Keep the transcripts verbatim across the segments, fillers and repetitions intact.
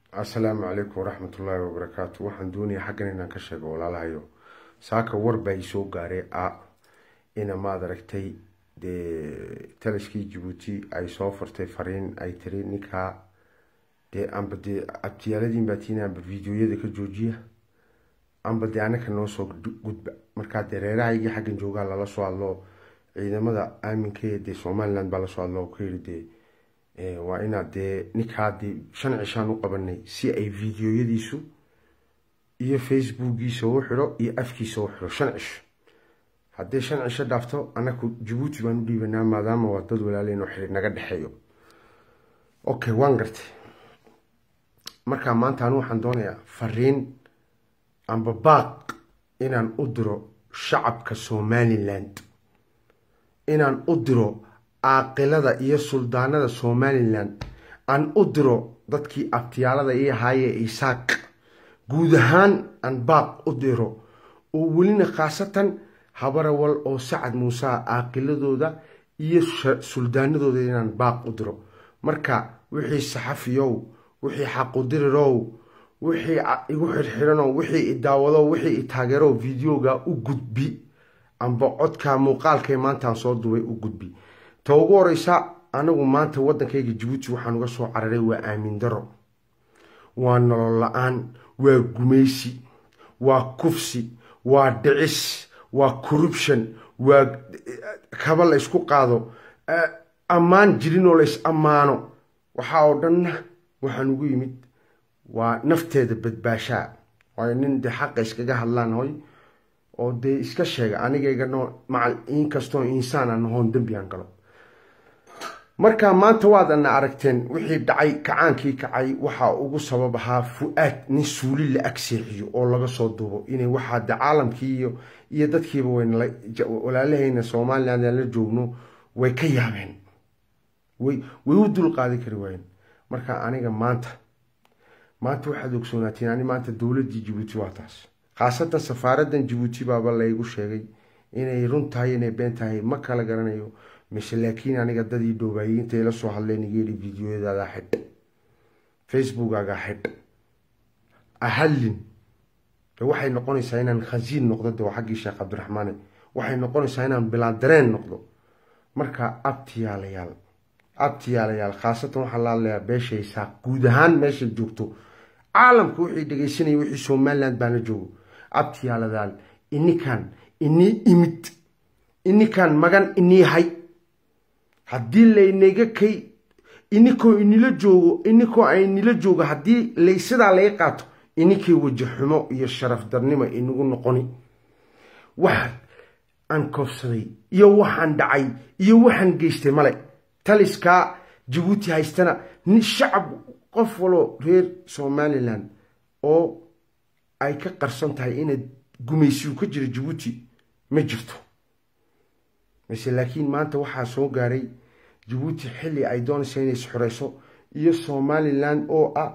السلام عليكم ورحمة الله وبركاته. waxaan doonayaa xaggan inaan ka sheego walaalahayo saaka warba ay soo gaaray ah ina ma aragtay de talashkii Djibouti ay soo fartay fariin ay tiri ninka de amba de abtiyaaladii baatina amba fiidiyoyada ka joojiya amba de anaka noo soo gudba marka dareerahayga xaggan jooga la soo hadlo ciidamada aaminka ee Soomaaliland baa la soo hadlo ku yiri waa ina de ninkaadi shan cishaan u qabanay si ay fiidiyoyadiisu iyo facebookiisa u xiro iyo afkiisa u xiro shan cish haddii shan cisho dhaafto anaku Djibouti baan u dhiibanaa maadaama waa dad walaaleen oo xiriir naga dhaxeeyo okay waan gartay marka maanta anu waxaan doonayaa fariin amba baaq inaan u diro shacabka Somaliland inaan u diro aqalada iyo suldaanada Somaliland aan u diro dadkii abtiyaalada iyo haaye Isaaq guud ahaan aan baaq u diro oo welina khaasatan habarawal oo Sacad Muuse aqiladooda iyo suldaanadooda inaan baaq u diro marka wixii saxafiyow wixii xaq u dirirow wixii igu xirxirano wixii daawado wixii taageero fiidiyoga u gudbi amba codka muuqaalkay maanta soo duway u gudbi toogu horeysa anigu maanta wadankayga Djibouti waxaan uga soo cararay waa aamin daro waa nolol la'aan waa gumeysi waa kufsi waa dhicis waa corruption waa kabal isku qaado amaan jirin oo la is amaano waxa oo dhan waxaan ugu yimid waa nafteeda badbaasha waa nin de xaq iskaga hadlaan hoy oo de iska sheega anigayga noo macal in kasto insaan aan hoon dambiyan galo marka maanta waad ana aragteen wixii dhacay kacaankii kacay waxa ugu sabab ahaa Fuaad nin suuli la agseexiyo oo laga soo duubo inay waxa caalamkii iyo iyo dadkiiba weyn walaalahayna Soomaaliland la joogno way ka yaabeen way way u dul qaadi kari waayeen marka aniga maanta maanta waxa ogsoonaatay ani maanta dawladda Djibouti waa taas khaasatan safaaraddan Djibouti baaba la igu sheegay inay runtahay inay been tahay ma kala garanayo مش لكن أنا قد دي دوبايين تيلا سو حلين يجري فيديو هذا حد فيسبوك هذا حد أهلين وحي نقول ساينا خزين نقطة ده وحق الشيخ عبد الرحمن وحي نقول ساينا بلادرين نقطة مركا أبتي على يال أبتي على يال خاصة وحلال يا بيش يساق جودهان ماشي جوكتو عالم كوحي دقيسيني وحي سومالند بانجو أبتي على ذال إني كان إني إمت إني كان مجان إني هاي haddii laynaga kay inikoo inila joogo inikoo ay inila joogo haddii lay sidaa laga qaato inikii wajaxumo iyo sharaf darnimo inagu noqoni wax aan koofsaday iyo waxaan dhacay iyo waxaan geystay male taliska Djibouti haystana ni shacab qof walo reer Somaliland oo ay ka qarsan tahay in gumeysigu ka jiro Djibouti ma jirto مثل لكن ما أنت واحد سو قاري جيبوتي حلي أيضاً سينيس حريصو iyo Somaliland oo ah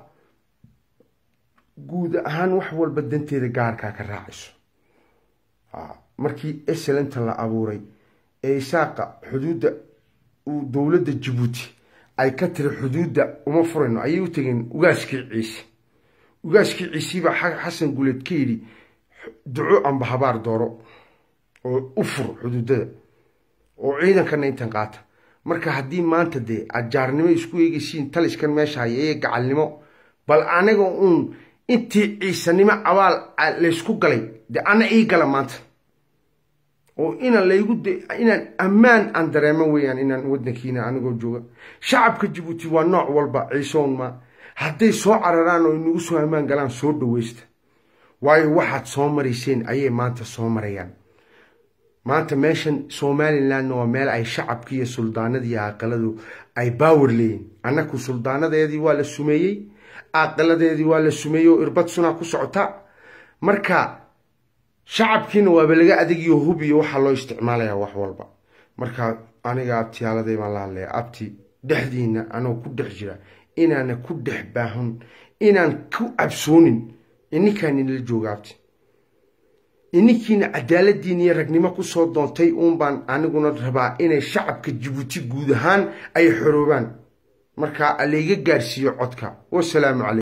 guud ahaan wax walba danteeda gaarka ka raacayso ah markii excellent la abuuray ee saaqa xuduuda uu dawladda Djibouti ay ka tiri xuduuda uma furino ayay u tageen ugaaskii ciise ugaaskii ciise ba xasan guleed ka yiri duco amba habaar dooro oo u fur xuduudada oo ciidanka intan qaata marka hadii maanta de ajaarnimo isku eegaysiin taliskan meesha ay gacalnimo bal anaga uun intii ciisanimo abaal la isku galay de ana ii gala maanta oo ina laygu de inaan amaan aan dareemo weeyaan inaan waddankiina anigoo jooga shacabka Djibouti waa nooc walba ciisoon ma haday soo cararaan oo inagu soo amaan galaan soo dhaweysta waayo waxaad soo mareyseen ayay maanta soo marayaan maanta meeshan Somaliland waa meel ay shacabkii iyo suldaanadii aqaladu ay power leeyin anaku suldaanadeedii waa la sumeeyay aqaladeedii waa la sumeeyo irbad suna ku socota marka shacabkiina waa laga adeegiyo hubiyo waxa loo isticmaalayaa wax walba marka aniga abtiyaaladay ma la hadlay abti dhaxdiina anoo ku dhex jira inaan ku dhex baahun inaan ku absoonin inikaan in la joogaabti inikiina cadaaladdiina iyo ragnimo ku soo doontay uun baan aniguna rabaa inay shacabka Djibouti guud ahaan ay xoroobaan marka alayga gaarsiyo codka wassalaamu calaykum.